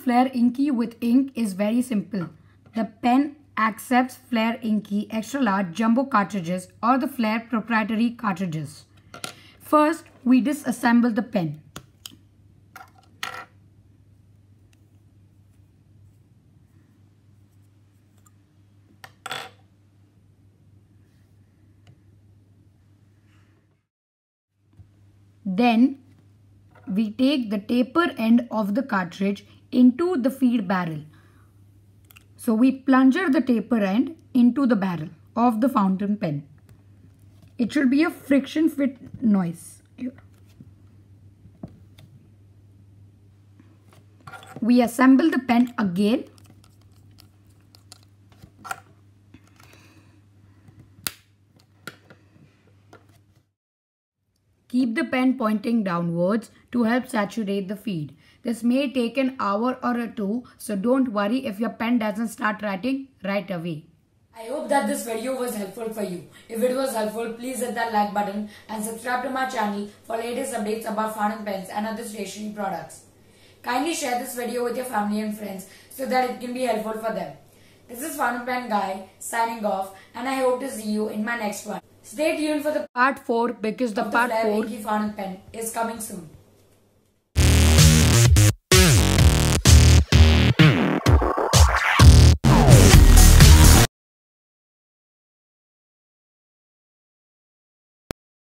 Flair Inky with ink is very simple. The pen accepts Flair Inky extra large jumbo cartridges or the Flair proprietary cartridges. First, we disassemble the pen. Then, we take the taper end of the cartridge into the feed barrel. So, we plunger the taper end into the barrel of the fountain pen. It should be a friction fit noise. We assemble the pen again. Keep the pen pointing downwards to help saturate the feed. This may take an hour or two, so don't worry if your pen doesn't start writing right away. I hope that this video was helpful for you. If it was helpful, please hit that like button and subscribe to my channel for latest updates about fountain pens and other stationery products. Kindly share this video with your family and friends so that it can be helpful for them. This is Fountain Pen Guy signing off, and I hope to see you in my next one. Stay tuned for the Part 4 because the part 4 Inky fountain pen is coming soon.